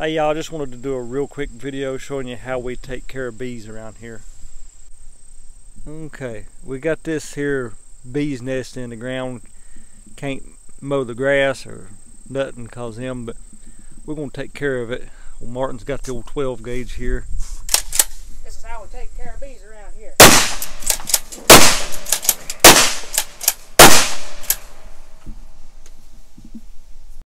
Hey y'all, just wanted to do a real quick video showing you how we take care of bees around here. Okay, we got this here bee's nest in the ground. Can't mow the grass or nothing cause him, but we're gonna take care of it. Well, Martin's got the old 12 gauge here. This is how we take care of bees around here.